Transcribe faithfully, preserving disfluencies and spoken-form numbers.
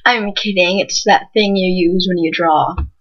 I'm kidding, it's that thing you use when you draw.